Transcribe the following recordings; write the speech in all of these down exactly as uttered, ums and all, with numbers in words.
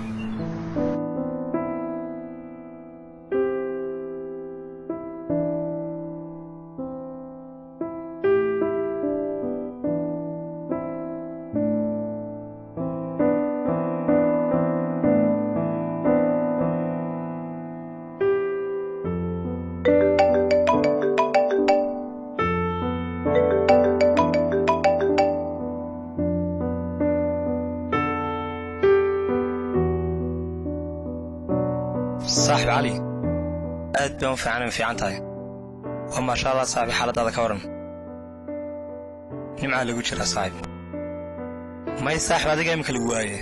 صاحب علي aad baan fiican in fiican tahay oo ma sha Allah saaxiib xaaladada ka waran nimca lagu jira saaxiib may saaxiib adiga imka lagu waaye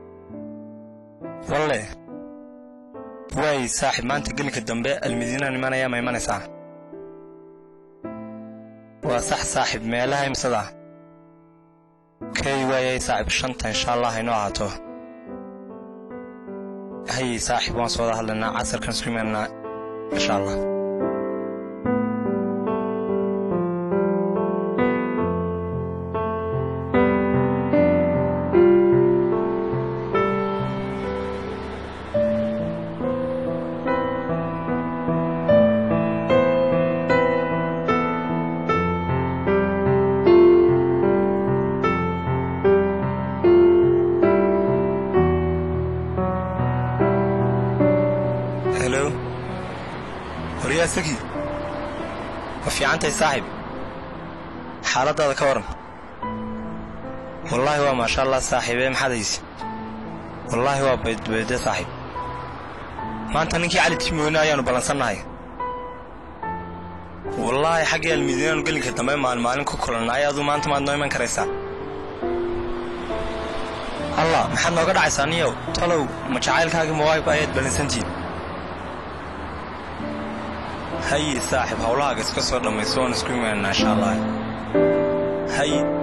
walle way saaxiib maanta gelinka dambe almadiina nimanaya ma imanaysaa waa sax saaxiib meelaha imsada kay way saaxiib shanta insha Allah inoo ahaato هي صاحب وان صودا هلنا عصر كان سكريمنا ان شاء الله هلو وريا سكي وفي عنتي صاحب حالتها كورن والله هو ما شاء الله صاحبي محدث والله هو بيد بيد صاحب ما انت نكي على تيمونا يا نبلنسناي والله حقي المدينه نقول لك تمام مع المعلم كلنا يا ما انت ما نويمن كريسا الله محد نوغا دعيسانيو تلو ما جعيلكاغي موايب ايد بلنسنتي هاي صاحب هولاك اسكسر لما يسوون سكريمين ان شاء الله هاي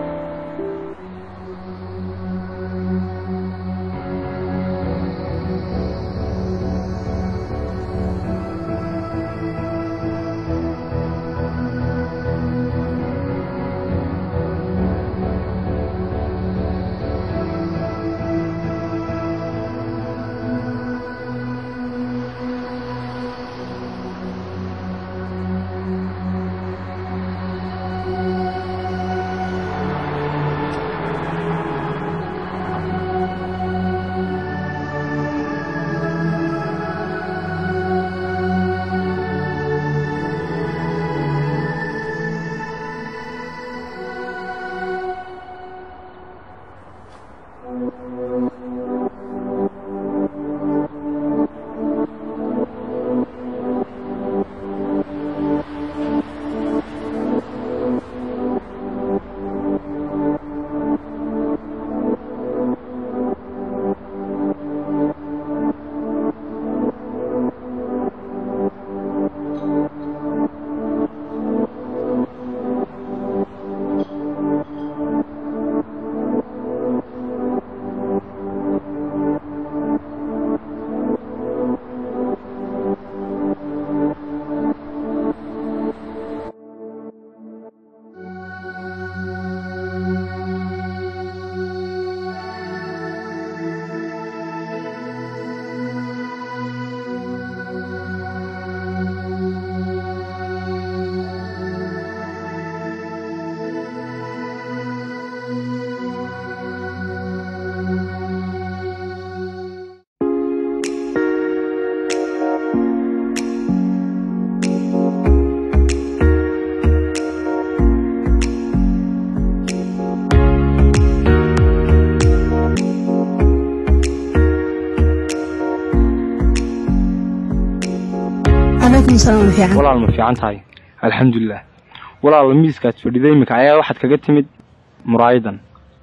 والله المفيعان تاي الحمد لله والله الميسكات فديدي مك ayaa waxaad kaga timid muraayidan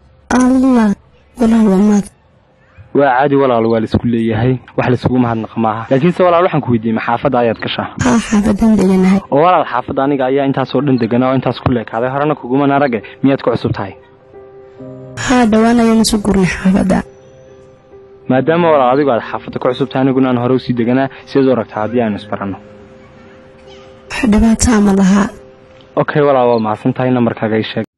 Allah والله وماد waa caadi walaal waa la isku leeyahay wax la isugu mahadnaq maaha laakiin se walaal waxaan ku weydiiyay maxaafada ayaad ka shaah ha xaafadan deganahay oo walaal xaafada aniga ayaa intaas oo dhan deganaa oo intaas ku leekaaday horena kuguma naarage miyaad ku cusub tahay ha dhawaanayo isu gurna xaafada maadaama walaal adigu aad xaafada ku cusub tahay aniguna aan hore u sii deganaa sidoo ragtaa hadii aan isbarano dhibaato ma laha okay walaal waa mahadsantahay nambarkaaga ii sheeg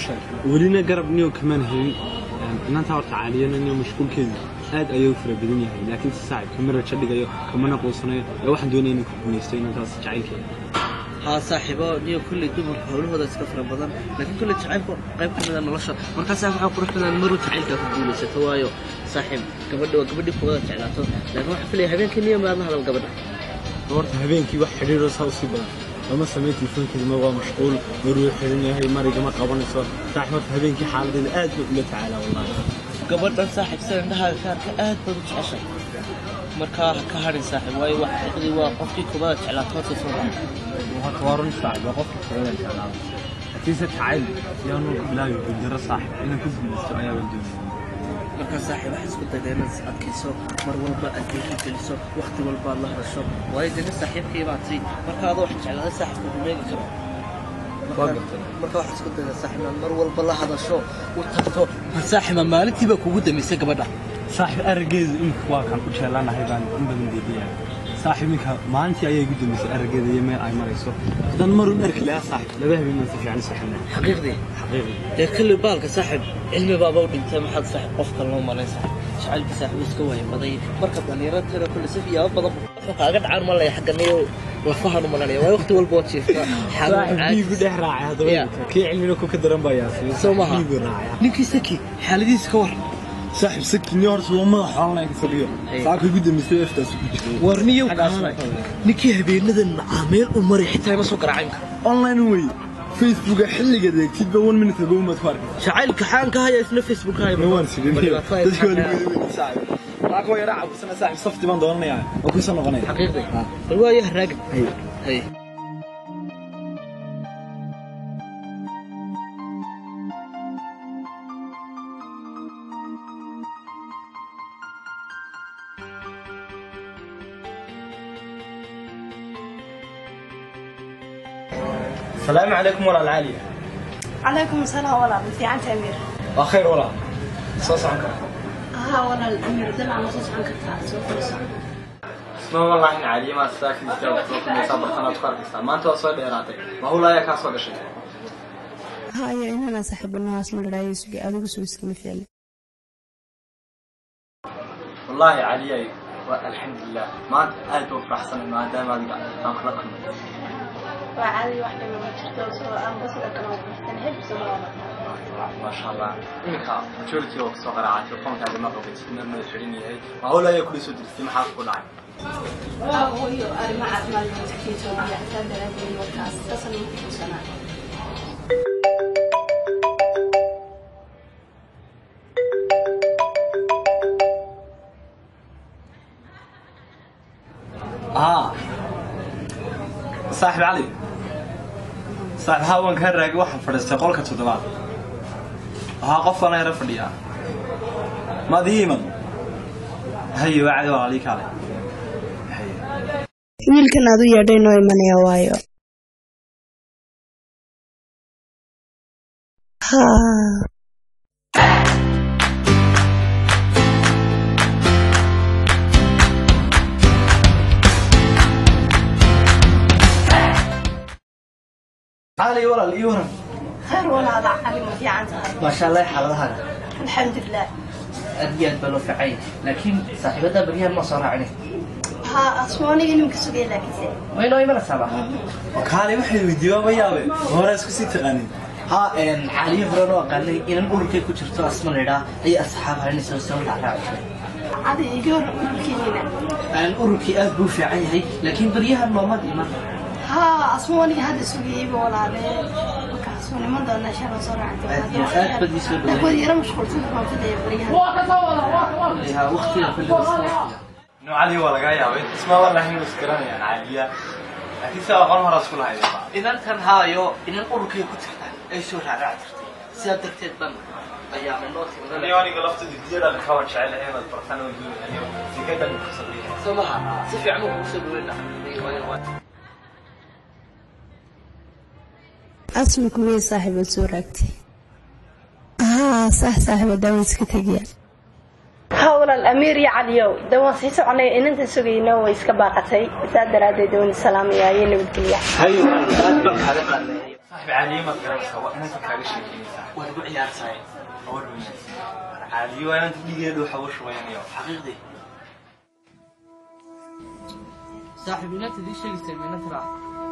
ولينا قرب نيو كمان هي إن أنت عارف عاليا إنه مشكول كذا هاد أيوة في الدنيا هي لكن صعب كمرة تشدق أيوة كمان قوسنا لو واحد دوني إنك ميستين أنت صعيد كذا ها صاحبه نيو كل دمر حوله هذا سكفر بدن لكن كل شعيب قيب كذا نلشة مركز صاحب قروح كذا المرو تعيد كقول ستوايو صاحب قبل قبل فوق تعلاته لكن واحد في الهبين كنيا ما هذا قبل دورت هبين كي واحد حرير صوصي بدن لما سميت الفيلم كذا ما هو مشغول مروح حريني هاي مرة جماعة قبلنا صار صاحب هبين كي حال ذي آد ولا تعالى والله قبل ده صاحب سنة عندها كان آد بدوش عشرة مركا كهرين صاحب واي واحد اللي وقفك كبار تعلاته تصور وهتوارن صعب وقفك كبار تعلاته أكيد تعال يا نور لا يقدر صاحب أنا كنت بالسؤال والدنيا marka saaxiib waxa isku dayday adkayso mar walba adkayso kaliso waqti walba Allah rasho way dina saaxiibkii baatay marka aad wax jeclahay saaxiibku meegi karo marka wax isku dayday saaxiib mar walba la hadasho u tagto saaxiib maalintiiba kugu damisay gabadha saaxiib argeed in waa kan ku jeclaanahay baan in badan diiday saaxiibinka maalintii ayay ugu damisay argeed iyo meel ay marayso dan marun arki la saaxiib laba habeen ma fiican saxna xaqiiqdi xaqiiqdi ee kulli baalka saaxiib cilmi baaba u dhintay maxad saaxiib qofka loo malaysa shacabka saaxiib iska way baday marka dhalinyarada kulli si fiican badan qaaga dhacaan ma leh xaqaniyo la fahano ma leh way waqti walba oo jiifta xaalad igu dhex raacay hadaba kii cilmiga ku ka daran baa yaasay soomaha ninkii saki xaaladiisa ka war صاحب سكني هرس وما حالنا كفريو صاحب يقول دمستي افتاس ورنيو نكي هبينادن عامل ومري حتى ما سو قرعينك اونلاين وي فيسبوك حلقه ديك تبون من تبون ما تفارق شعيلك حانك هيا اسمه فيسبوك هاي نوان سيدين تشكون صاحب راكو يرعب بس انا صاحب صفتي ما دورنا يعني وكل سنه غني حقيقي الوايه راقد هي هي السلام عليكم ولا العالية. عليكم السلام ولا في عن أمير. أخير ولا. صوص عنك. ها ولا الأمير دلع مصوص عنك تعال. اسمه والله إحنا عالية ما ساكن جاب صوت من صبر قناة كاركستان ما أنت أصلا بيراتك ما هو لا يكاس ولا شيء. هاي أنا صاحب الناس من الرئيس بيقعدوا بسويس كمثال. والله عالية والحمد لله ما أنت أفرح سنة ما دام ما أخلقنا. وعادي واحدة من الشرطة سواء بس لكن هو مستنهج بسرعة. ما شاء الله. إنك مجورتي وقصة قرعات وقوم هذا ما قبل سنة من الحريني هاي ما هو لا يأكل سود في محل كل عام. هو هي أنا ما أعرف ما المسكين سوى يحتاج لهذه الوقت تصل في سنة. آه. صاحب علي. صاحب هاون كان راجع واحد فرست قولك تدلع. ها قف أنا يرفض ليها. ما ديما. هي وعد عليك علي. هي. wiilkan aad u yeedhay noo imanaya waayo. haa. علي ولا اليورم خير ولا هذا علي ما في عنده ما شاء الله حالها الحمد لله أديت بلو في عين لكن صاحبتها بريان ما صار عليه ها أسمعني إني مكسودي لك زين وين وين السبعة وكالي وحي ويديو وياوي هورا اسكو سي تقاني ها إن علي فرنو قال لي إن نقول كيف كنت أسمع لها أي أصحابها اللي سووا سووا على عادي يقول كذينا أن أروكي أذبو في عيني لكن بريها ما ديما ها أسمعني هذا سوي ولا عليه وكاسوني ما ضلنا شر صراحة أديت بدي سوي أقول يرى مشغول في ما تدري بريها لها وقتي في الوقت نو علي ولا جاي أوي اسمه والله إحنا مسكرنا يعني عالية لكن سواء قرن رسول الله إذا كان هايو إن أروكي كنت أي سورة رعترتي سيادة تبان أيام النوت اليوم أنا قلفت الديرة الكوان شعل هنا البرتان والدنيا اليوم في كذا المقصدين سماها سفي عمو وسبوا لنا أسمك مين صاحب السورة ها صح صاحب الدوام سكتجيا هؤلاء الأمير يا عليو دوام سيسو علي إن أنت سوينا ويسكباقتي سادر هذا دون السلام يا ينبت كليا أيوة أتبع هذا صاحب عالية ما تقرأ سواء أنا كاغا شيكينيسا وأنا عيار ساي أول من عالية وأنا تدي له حوش وين يوم حقيقي صاحب لا تدي شيء يسمينا ترى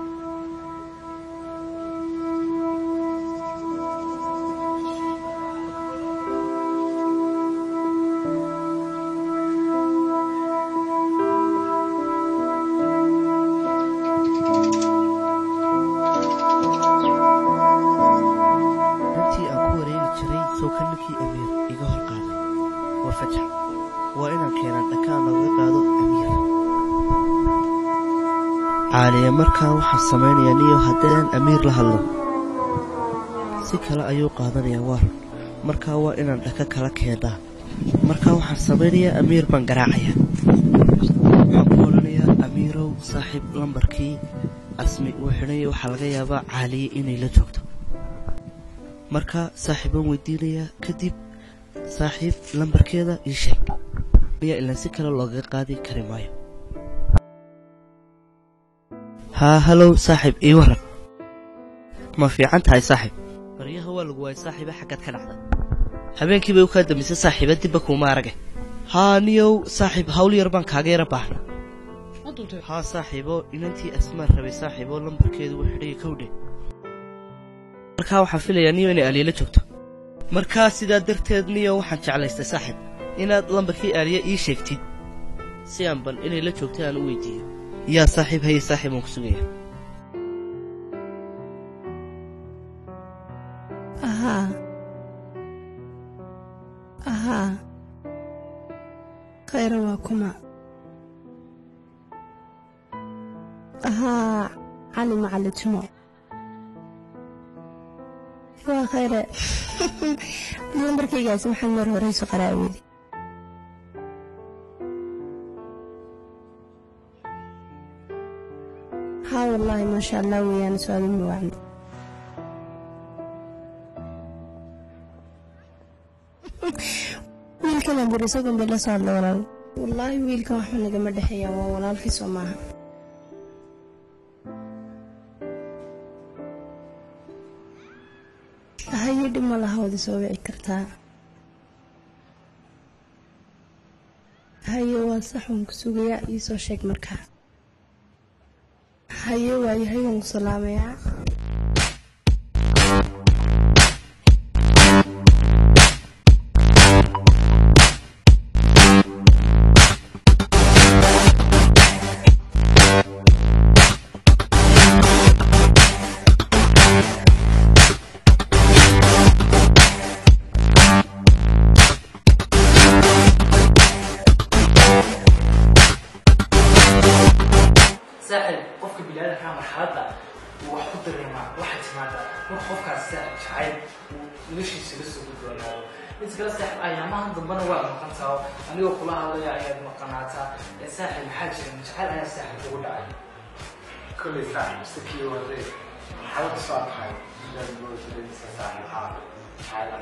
عالية مركا waxaa sameynaya niyo hadaan amiir la hadlo si kala ayuu qaadanaya war marka waa inaan dhaka kala keenaa marka waxaan sameynaya amiir ban garaacaya waxaan qoranaya amiirow saaxiib lambarkii asmi waxay waxa laga yaabaa caaliye inay la joogto marka saaxiiban weydiinaya kadib saaxiib lambarkeeda ii sheeg biya ilaa si kala looga qaadi kari maayo ها هلو صاحب اي ورق ما في عنتها يا صاحب بريها هو لغواي صاحبه حقت كدحده habeenkii bay u ka damisay saaxiibadii baku maarage ها niyow saaxiib hawl yar baan kaaga yara baaxna ها saaxiibo inantii asmaa rabay saaxiibo lambarkeedu wuxuu xidhay kowdhe marka waxaan filayaa niyow inay aliila joogto marka sidaa darteed niyow waxaan jeclaystay saaxiib inaad lambarkii aliya ii sheegtid si aan ban inay la joogto aan u weydiiyo يا صاحب هي صاحب مكسوية أها أها خير وكما أها علي مع الجموع وخير نمبر كي جالس محمد ورئيس قراوي ها والله ما شاء الله ويانا سؤال الموعد ويلكم أبرسكم بالله صار الله ولا والله ويلكم أحنا جمع دحية ولا في سماها هاي دم الله هذا سوي كرتها هاي وصحهم كسوقيا يسوي شيء مركها هاي واي هاي وسلام يا ساحل قفك بلاد كان مرحلة وحط الرماء واحد ماذا وقفك الساحل شعيب وليش يسلسل بدونه إنت قال ساحل أيامها ضمنا ولا مقنعة أنا يقول لها ولا يعيد مقنعتها ساحل حاجة شعيب أنا ساحل تقول عليه كل ساحل سكي وري حاول تصاب حاجة لازم نقول ساحل حار حاجة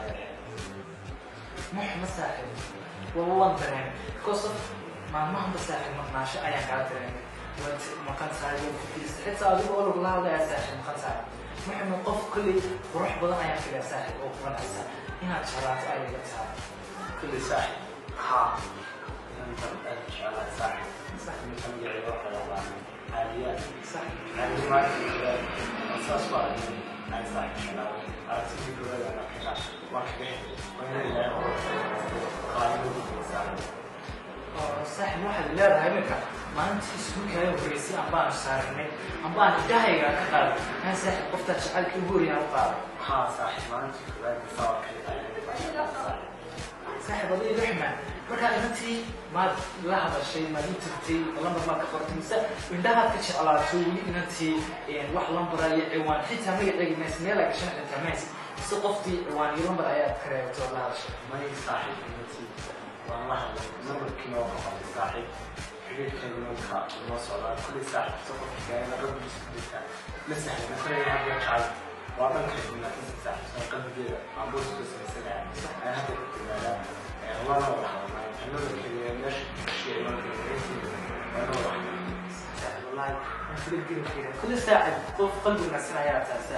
محمد ساحل والله برهن قصة ما ما هم ساحل مقنعة أيام قادرين مكان ساحل في حتى أقول أقول الله هذا يا ساحل مكان ساحل محمد قف كل وروح بدنا يا كل ساحل أو كمان ساحل هنا شغلات أي ساحل كل ساحل ها أنت شغلات ساحل ساحل مثل يعيش على الله عالية ساحل عالية ما في أساس واحد عن ساحل شغلات على سبيل المثال أنا كذا ما كذا وين اللي قالوا ساحل صاحب واحد لا هيك ما أنت اسمك يا بريسي أم بان صارني أم بان دهية كذا أنا صاحب قفت شعل كبوري يا وقار ها صاحب ما أنت كذا تصور كذا صاحب الله يرحمه مركا أنتي ما لا هذا الشيء ما أنتي والله ما كفرت مسا من ده كتش على سوي أنتي يعني واحد لمبرة يعوان حتى ما يلاقي الناس ما يلاقي شنو التماس سقفتي عوان لمبرة آيات كريه ولا شيء ما يصاحب أنتي والله نمر كنا وقفت صاحب حبيت كلمة الموصلة كل ساعة تقف كأنه رب مسكتها لسه مثلا هذا شعب وأنا كنت من أساس ساعة قبل كده عم بوصل سنة أنا هذا الاحتمالات والله ما راح أنا كده مش شيء ما كده أنا راح والله كل كده كل ساعة قف قلب الناس يا ساعة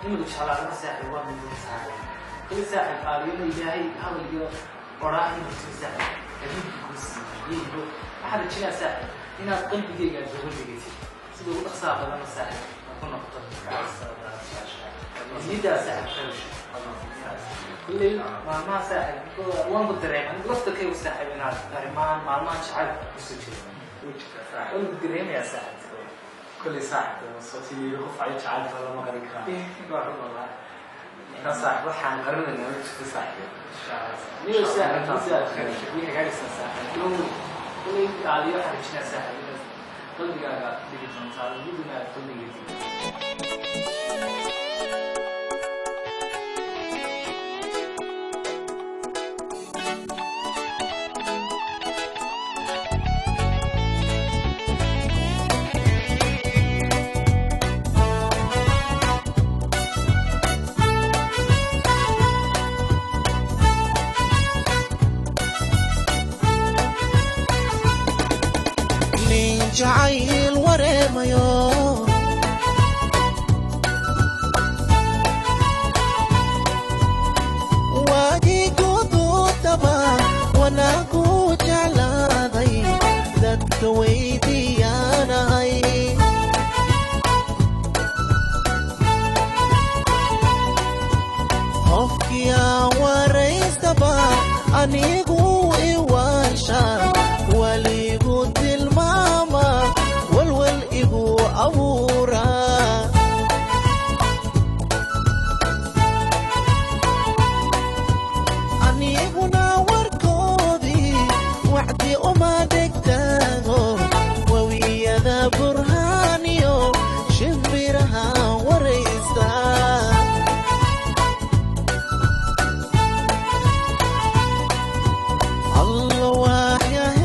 إنه شغال على ساحل واحد من الساحل كل ساحل قال يوم إلهي هذا اليوم وراء إنه ساحل أجيب كوسي يجيبه أحد الشيء ساحل هنا قلب دقيقة جهول دقيقة سيدو أخسر هذا من الساحل أكون نقطة جديدة ساحل خير كل ما ما ساحل وين بدرين أنا قلت كيف ساحل من هذا رمان معلومات شعب مستشير وين بدرين يا ساحل كل ساحل صوتي يروح على شعب ولا ما قريب كلام والله كان صاحب وحان قررنا إنه نشوف ساحل ليه ساحل ساحل خير ليه قاعد يسمع ساحل يوم كل عالية حرجنا ساحل كل جاء دقيقة مثلا بدنا كل دقيقة جعيل ورميو وادي قدو تبا وانا قوت على ذي ذات ويدي انا هاي هفك يا وريس تبا اني قوي واشا ولي قد الماما والول إبو أبورا أني هنا وركودي وعدي أما دكتاغو وويا ذا برهانيو شمبرها وريستا الله واحيا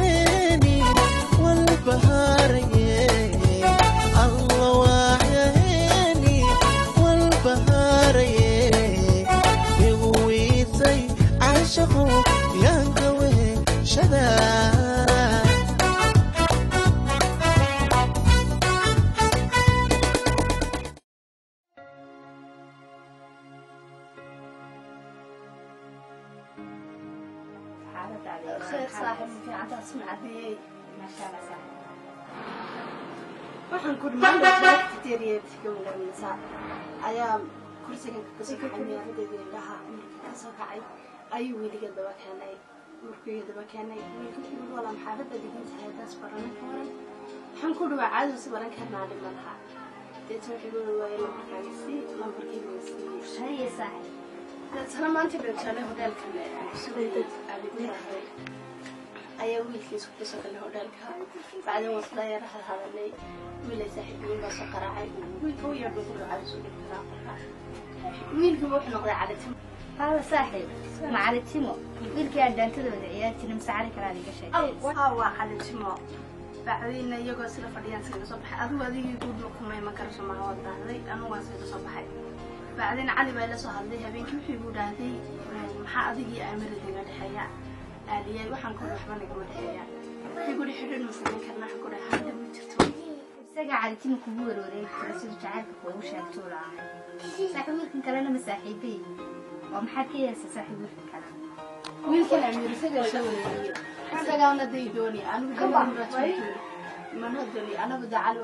خير صاحب في عطاء اسمع بي ما شاء الله صاحب waxaan ku dhimaanay tiriyad gowla miisa ayaa kursiga ka soo kacay dadweynaha markii ka soo kacay ayuu wiliga daba keenay markii daba keenay wiilkii wala maxaabada digin hay'adaas baran kooray waxaan ku dhawaa caado si baran karnaa dhimanha deeto xiluu waayay markaasi lambarkii uu siiyay saaxiib dadna maanta beertale hotelka suuqeed aadinahay ayaa wiilkiisu ku soo galay hotelka bacdan wasla yar hadalay wiilay saaxiibin baa soo qaraacay wiilku yar buu ku dhacay soo dhigtay wiilku wuxuu noqday calatimo هذا صاحب مع علتيمو wiilkii aan daantada wada ciyaartina masaari kara adiga sheekay waa waa calatimo bacdina iyagoo sida fadhiyaan sida soo baxay adigu adigii guud ma kumay ma karso ma wadaaday anu waan sida soo baxay bacdina cali baa la soo hadlay habeenkii wuxuu u dhaaday maxaa adigii amaradiga dhaxaya aliyay waxaan ku waxba naga wadaya waxay guri xidhan masalan karna waxa ku dhahay hada ma jirto isaga calitimu kugu warwareey sida jacaylka kugu sheegto laa saaxiibkan kalena ma saaxiibay oo maxaa ka yeesay saaxiibkan kale wiilkan amir isaga la warwareey isaga ana daydooni anigu dhammaan raatay mana dali anagu dacalo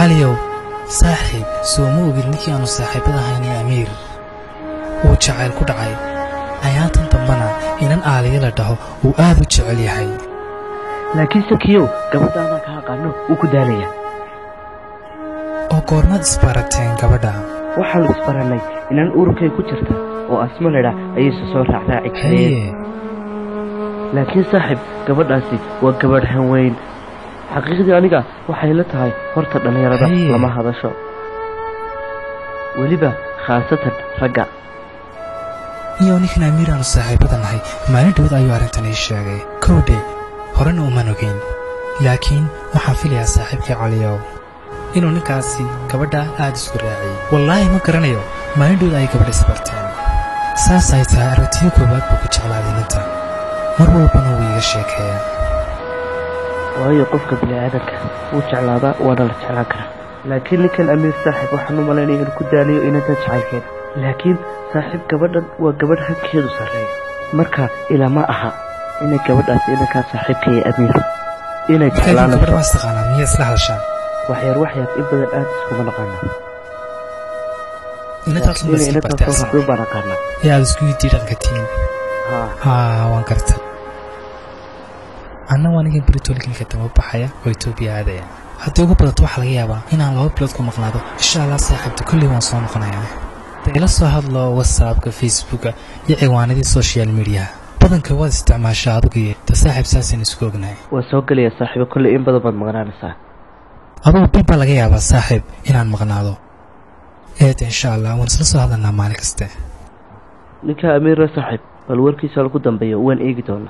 عليو صاحب سومو قلنك أنا صاحب هذا هني أمير وجعل كل عاي أيات تبنا إن الآلية لده وآب جعلي هاي laakiin sakiyo gabadhaada ka aqaano uu ku daalaya oo goormad isbarateen gabadha waxaan isbaranay inaan ururkay ku jirta oo asma leedah ayay soo raacraaci kareen laakiin saaxib gabadhaasi waa gabadh weyn xaqiiqdii aniga waxay la tahay horta dhalinyarada lama hadasho waliba khaasatan ragga iyo ninkan amiiraan saaxiibadanahay maalin dhawad ayuu arrintan ii sheegay kowdhe horena uma nogeen laakiin waxaan filayaa saaxiibkii caliyow inuu ninkaasi gabadha aad isku raaciyay wallaahi ma garanayo maalin dhawad ay gabadha isbarteen saas ay tahay aragtiyo koowaad buu ku jeclaaday ninta mar walbana wuu iga sheekeeyaa waayo qofka bini'aadanka wuu jeclaadaa waana la jeclaan karaa laakiin ninkan amiir saaxiib waxaan u malaynaya inuu ku daaliyo inanta jacaylkeeda laakiin saaxiib gabadhan waa gabadh hankeedu sarreeya marka ilaa ma aha inay gabadhaasi inankaa saaxiibkaya amiir inay jeclaanayso gabadha waas taqaanaa miyaa isla hadashaan waxyar waxyar in badan aad iskuma naqaana inantaas uma iska bartaasaan baan aqaanaa ee aad isku yidii dhaqankatiin haa waan gartay anna waa ninkan britolkinka daba baxaya oo etoobiya aadaya haddii ugu badato waxaa laga yaabaa inaan laba bilood ku maqnaado insha allah saaxiibta kolley waan soo noqonayaa ila soo hadlo whatsappka facebooka iyo ciwaanadii social mediaha badanka waad isticmaashaa adigu iyo ta saaxiib saasaan isku ognahay waa soo gelaya saaxiibo kolley in badan baad maqnaanaysaa adugu bil baa laga yaabaa saaxiib inaan maqnaado eed insha allah waan isla soo hadlanaa maalin kaste ninka amiira saaxiib bal warkiisa lagu dambeeyo waan eegi doonaa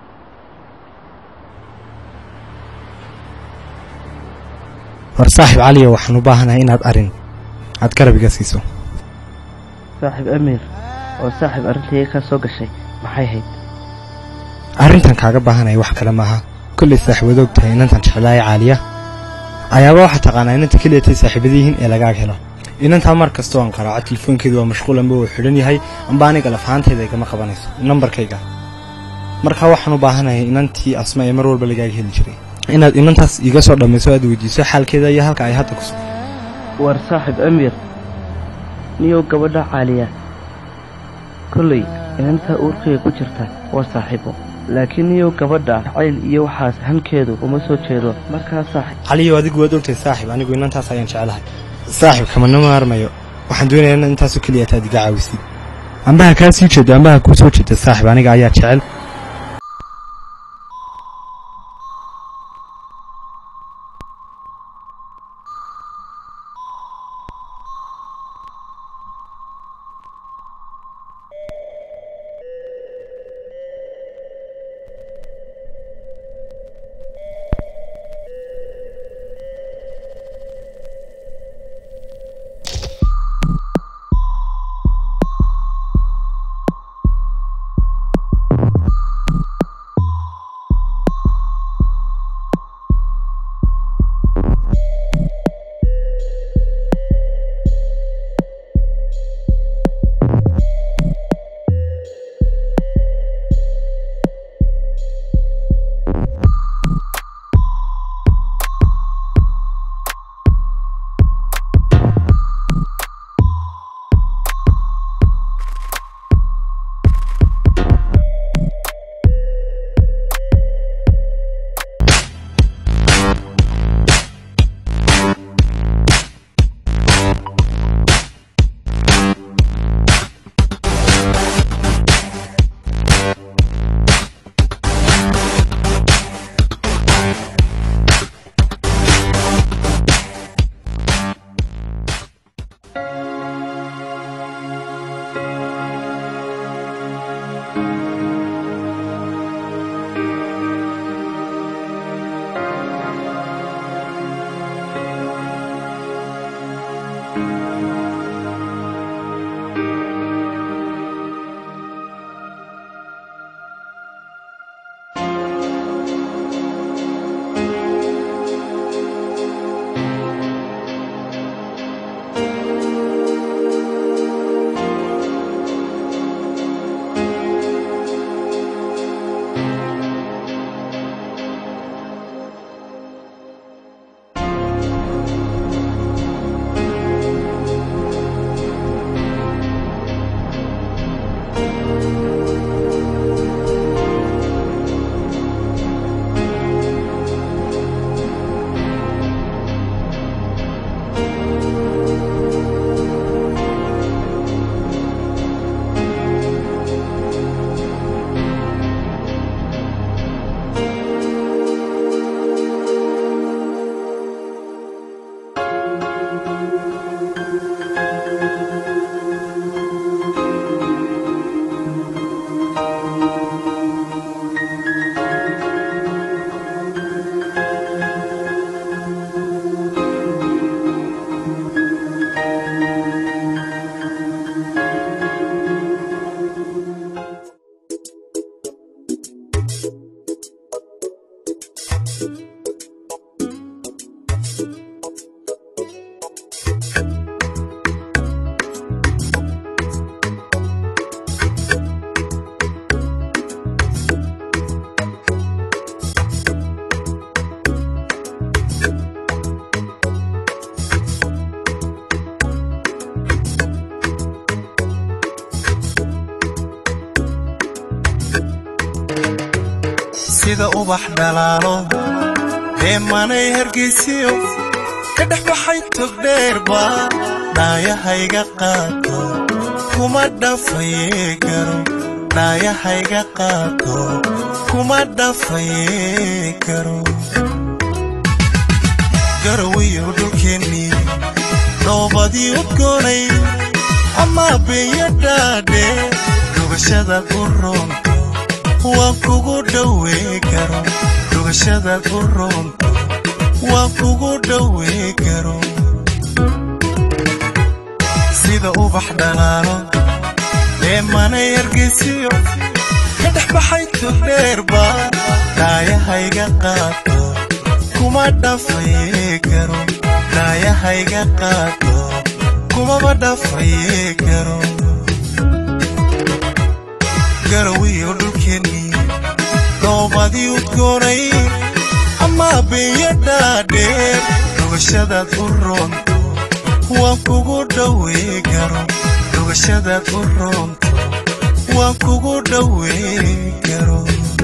war saaxiib caliyo waxaan u baahanahay inaad arin aad garab iga siiso saaxiib amiir oo saaxiib arrintii ka soo gashay maxay hayd arrintan kaaga baahanaya wax kale maaha kulli saaxiibad og tahay inantan jeclaaya caaliya ayaaba waxaa taqaanaa inanta keliya tay saaxiibadihiin ee lagaaga helo inantaa mar kastoo aan qaraaco telefoonkeedu waa mashquul amba uu xidhan yahay amba aniga lafahaantayda igama qabanayso nambarkayga markaa waxaan u baahanahay inantii asma ee mar walba lagaaga heli jiray inaad inantaas iga soo dhammayso aad weydiiso xaalkeeda iyo halka ay hadda ku soo war saaxiib amiir niyow gabadha caaliya kolley inanta uurkayga ku jirta waa saaxiibo laakiin niyow gabadha cayl iyo waxaas hankeedu uma soo jeedo markaa saaxiib caliyo adigu waad ogtahay saaxiib anigu inantaas ayaan jecelahay saaxiib kamana maarmayo waxaan doonayaa in intaasoo keliya taad iga caawisid ambaha kaa sii jeedo ambaha kuu soo jeeda saaxiib aniga ayaa jecel sida ubax dhalaalo deemanay hargeysiyo ka dhex baxay tog dheerba dhaayahayga qaato kuma dhafaye karo dhaayahayga qaato kuma dhafaye karo garawiyo dhulkeennii dhoobadii udgoonay ama beeya dhaadhe dhugashada ku roonto waan kugu dhawee karo dhugashada ku roonto waan kugu dhawee karo sida ubax dhalaalo deemanay hargeysiyo ka dhex baxay tog dheerba dhaayahayga qaato kuma dhafaye karo dhaayahayga qaato kumaba dhafaye karo garawiyo dhulkeennii dhoobadii udgoonay ama beeya dhaadheer dhugashadaad u roonto waan kugu dhawee karo dhugashadaad u roonto waan kugu dhawee karo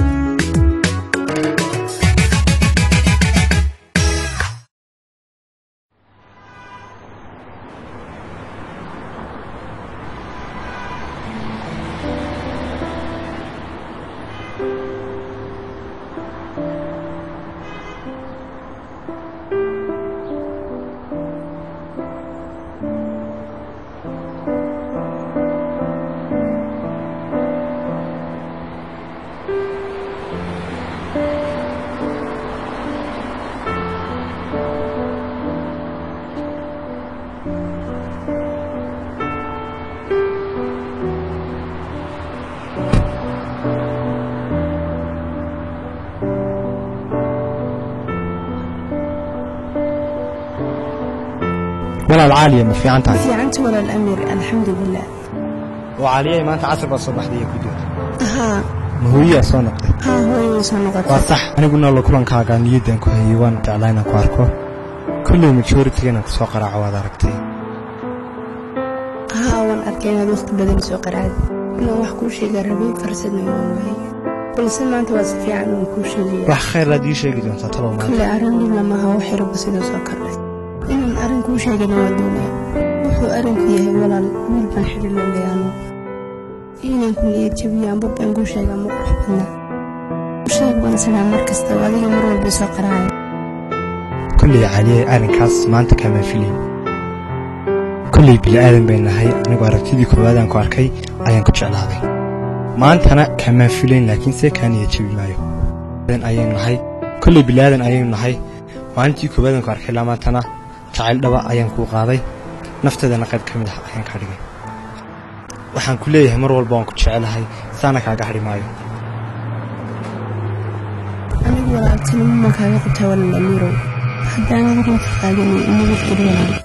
ولا العالية ما في عنتها في عنت ولا الأمير الحمد لله وعالية ما أنت عصر الصباح دي كدود ها ما هي صنقة ها هو صنقة صح أنا قلنا له كلن كاغان يدن كهيوان تعلينا كواركو كل يوم تشورتي أنا سوق رعوا داركتي ها وان أركينا دوست بدل سوق رعد إنه وحكو شيء قربين فرسدنا يوم وهي بس ما أنت واسفي عنه كل شيء وح خير لا دي شيء جدًا تطلع كل أرني لما هو حرب بس إذا سكر إن أرنكو شيء جدًا ودونا وحو أرنكو يهي ولا ميل بنحر الليانو إن كل يتبيان ببنكو شيء مقربنا وشيء بنسنا مركز توالي مرور بسوق رعد كل عليه أرنكاس ما أنت كمان فيلم كل بالآدم بيننا هاي أنا قارتي كوادان كواركي أيان كتش على هذا ما أنت أنا كمان فيلم لكن سي كان يتشبه مايو بين أيان هاي كل بالآدم أيان هاي ما أنتي كوادان كواركي لما أنت أنا تعال دوا أيان كو قاضي نفترض أنا قد كمل أيان كارجي وحن كليه مر والبان كتش على هاي سانا كاجحري مايو أنا ولا أتكلم ما كان يقطع ولا الأميرو حتى أنا أقول لك قاعدين إني بقولنا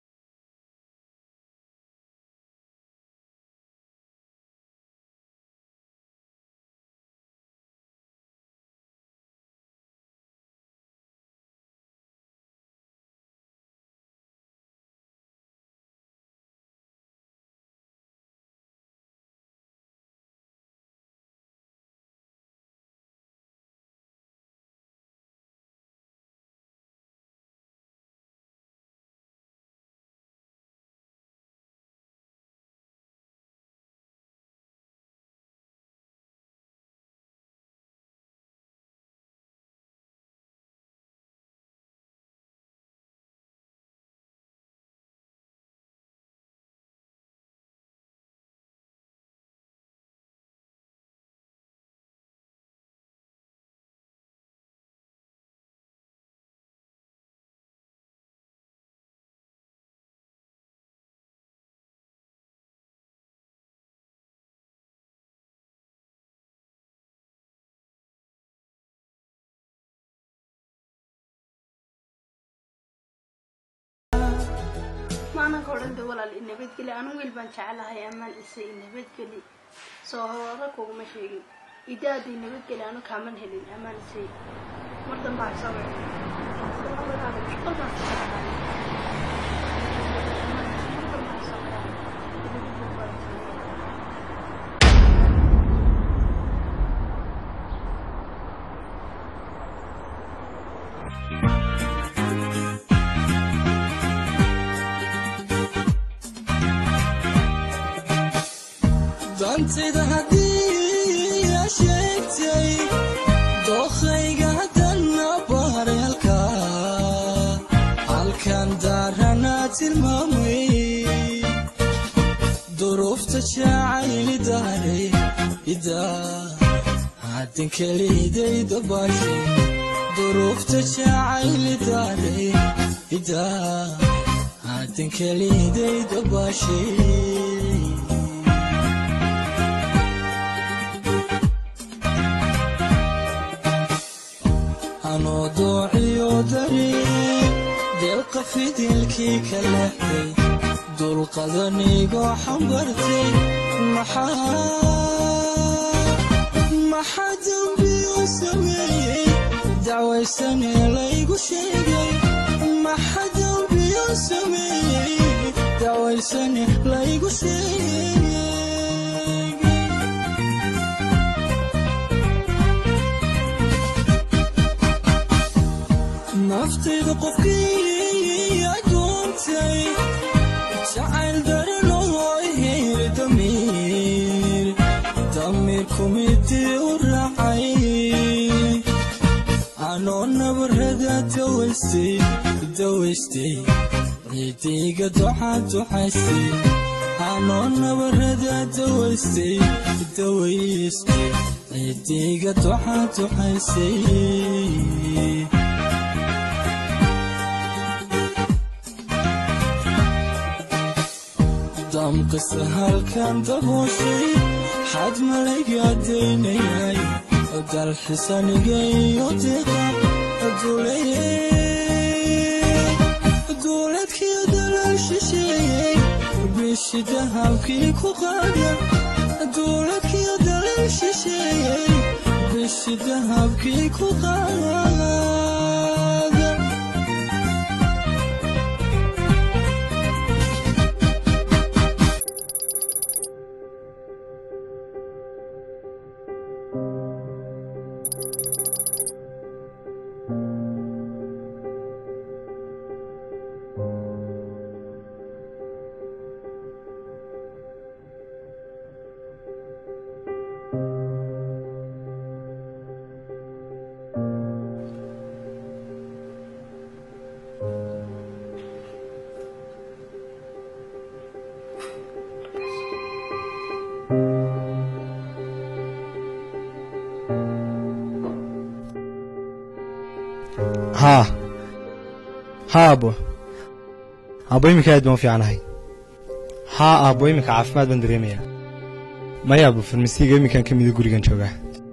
ما أنا قررت ولا إن بيت كلي أنا ويل بنشعلها يا أمان إسي إن بيت كلي صهورك ومشي إذا دي إن بيت كلي أنا كمان هلين أمان إسي مرتين بعد سبع dantayda haddii aa sheegtay dookhayga haddana baharay halkaa halkan daaranaa tilmaamay duruufta jacayli daaray idaa haddin keliday dabaashay duruufta jacayli daaray idaa haddin keliday dabaashay anoo doociyo dareen deelqa fidilkii ka leexday dulqadanigoo xambartay maxaa maxaa dambiyo sameeyey dacwaysane laygu sheegay maxaa dambiyo sameeyey dacwaysane laygu sheegay naftayda qofkii adoontay jacayl daranoo ihayri damiir damiir kumidii u raacay anoo nabarada dawaystay dawaystay ciidayga ducaa ducaystay anoo nabarada dawaystay dawaystay ciidayga ducaa ducaystay damqisa halkan dabooshay xad malayga daynayay dalxisanigayo deeqa duuladkii dalal shisheeyey bishii dahabkii ku qaada duuladkii dalal shisheeyey bishii dahabkii ku qaada ها ها أبو أبو يمك أد ما في عنها ها أبو يمك عفمات بندريمية ما يا أبو في المسيقى يمك كم يدقولي كان شوقه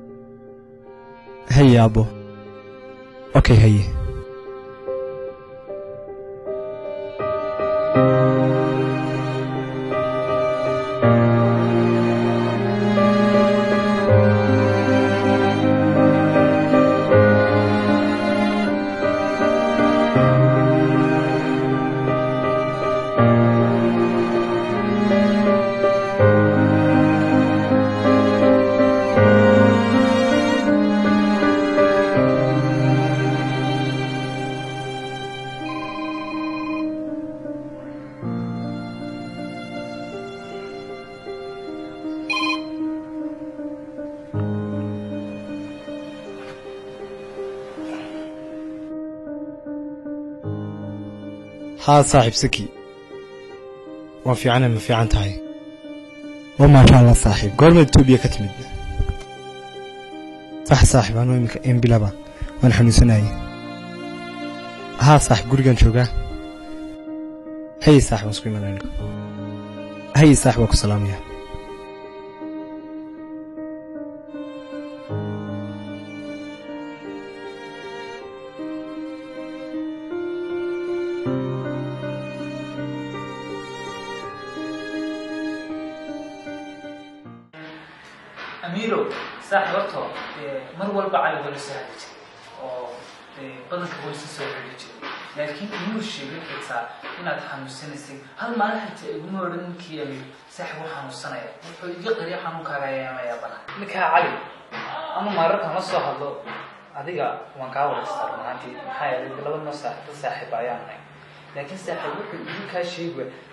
هي يا أبو أوكي هي ها صاحب سكي وفي عنا ما في عن تاعي وما شاء الله صاحب قول ما تبي كتمد صح صاحب أنا ويمك إم بلابا ونحن سناي ها صاحب قرقان شوقه هي صاحب مسكين مالك هي صاحبك سلامية أميرو صاحب وقته مر والبا على ولا ساعد أو بدك ولا سوي لكن إنه الشيء كذا إن تحمسني سي هل ما راح تقولون كي أمير صاحب وحمسنا يقدر يحمل كرايا ما يبغى لك علي أنا مرة كنا صاحبه هذيك وانكاور صار ما عندي هاي اللي لو إنه صاحب صاحب عيانه لكن صاحب يقول كشيء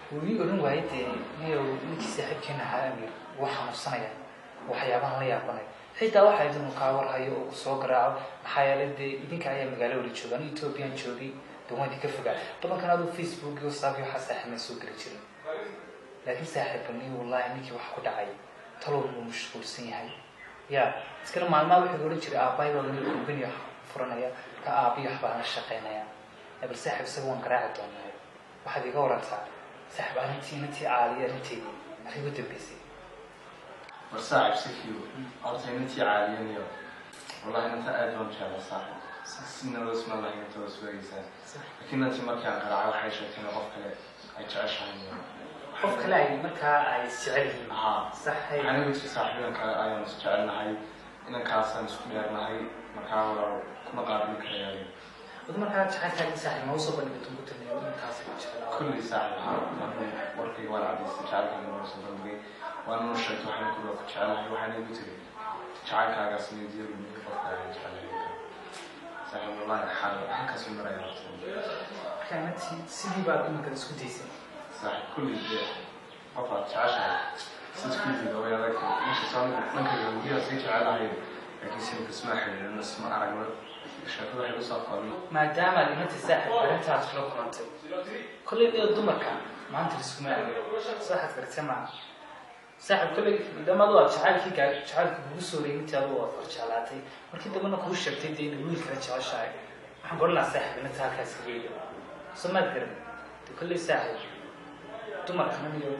wuu oran waayay dee niyow ninkii saaxiibkeena ahaa amir wuu xanuunsanaya waxyaabahan la yaabanay xitaa waxaa idin kaa warhayo oo soo garaaco maxaa yeelay dee idinka ayaa magaalo wali jooga anu ethoobiyan joogay dumadii ka fogaa badankan aduu facebook iyo whatsapp iyo waxaa saaxiibna soo geli jirin laakiin saaxiibkani wallahi ninkii wax ku dhacay talow buu mashquulsan yahay ya iskana maalmaha wuxuu oran jiray aabbahay baa meel company furanaya ka aabiyo wax baan la shaqeynaya bal saaxiib isaga waan garaaci doonaa waxaad iga warantaa saaxiib arrintii intii caaliya arrinteedii maxay ugu dambeysay war saaxiib sikiyo horta intii caaliyan والله أنت أدون شاء الله صح سنة واسم الله ينتظر سويسان لكن أنت ما كان قرعة وحيشة كنا قف كلا أيتعش عني قف كلا أي مركا أي سعره ها صح أنا قلت صاحبي أنا كلا أيام سجلنا هاي إن كاسن سكميرنا هاي مركا ولا كنا قابل كريالي وده مركا شحال تاني ساعة ما وصل بني بتقول تاني وين كاسن كل ساعة ها ورقي ولا عدي سجل كنا وصل بني وأنا نشرت وحنا كنا كشعلنا وحنا بتري شعلك على سنين دير من فقط شعلنا صاحب والله حال حكى سمرة يا رجل كانت سيدي بعد ما كان سكوتيسي صاحب كل البيت فقط شعشة سكوتي لو يا ذاك مش صار ممكن يوميا سيج على هاي لكن سينك اسمح لي لأن اسمع عرق شافوا واحد وصل قانون ما دام اللي أنت ساحب أنت عشرة قرنت كل اللي قدامك كان ما أنت تسمع صح ترتمع saaxib kale idamadu aad jacayl ka jacayl ku soo reeyay oo afar jacalaatay markii dambana ku sheegtay in wiil kale jeceshahay waxaan go'naa saaxib inta halkaas ka geeyo soo garan kale saaxib dumarka iyo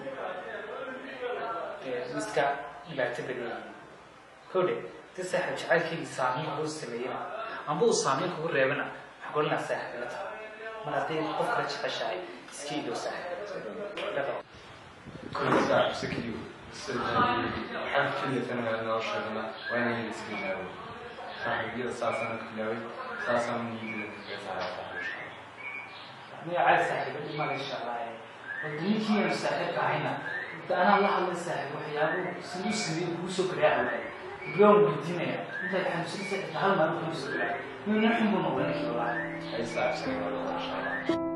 ee iska dhibaato badan kode tii saaxib jacaylkii saameyn ku sameeyay amba uu saameyn ku reebana waxaan go'naa saaxib inta maadii qof kale jeceshahay iska iyo saaxib كل ساعة سكيو حال كل سنة أنا أشتغلنا وأنا هي السكينة صاحب كده ساسا كلاوي ساسا من يجي على صاحب مي عاد صاحب ما إن شاء الله ودني كي صاحب كعينا أنا الله الله صاحب وحياه سنو سنين بوسو كريعة اليوم بالدنيا أنت كان سنسة هل ما نقول سكريعة من نحن بنوعنا كي والله أي ساعة سكينة إن شاء الله